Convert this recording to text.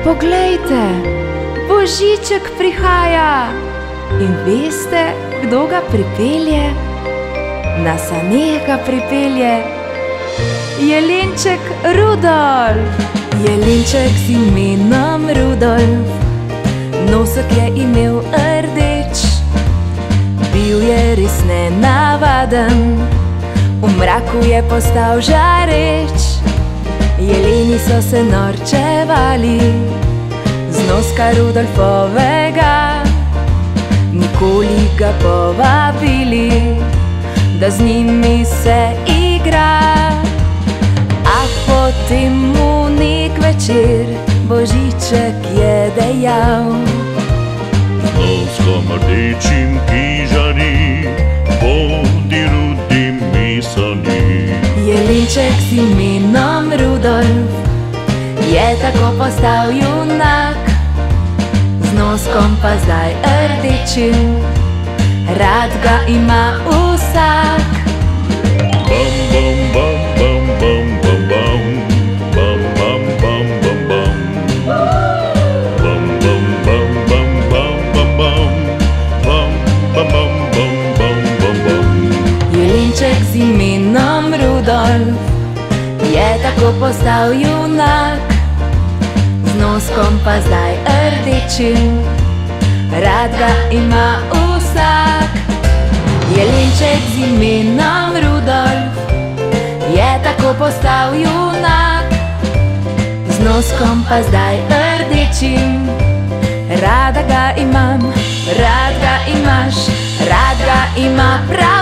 Poglejte, Božiček prihaja. In veste, kdo ga pripelje? Na saneh ga pripelje jelenček Rudolf. Jelenček z imenom Rudolf, nosek je imel rdeč. Bil je res nenavaden, v mraku je postal žareč. Jeleni so se norčevali z noska Rudolfovega, nikoli ga povabili, da z njimi se igra. A potem mu nek večer Božiček je dejal: z noskom rdečim, ki žari, bodi Rudi mi sani. Jelenček z imenom Rudolf je tako postal junak, z noskom pa zdaj rdečim, rad ga ima vsak. Bam, bam, bam, bam, bam, bam, bam, bam, bam, bam, bam, bam. Bam, bam, bam, bam, bam, bam, bam, bam, bam, bam, bam, bam, bam, bam. Jelenček z imenom Rudolf je tako postal junak, z noskom pa zdaj rdečim, rad ga ima vsak. Jelenček z imenom Rudolf je tako postal junak, z noskom pa zdaj rdečim, rada ga imam, rad ga imaš, rad ga ima prav.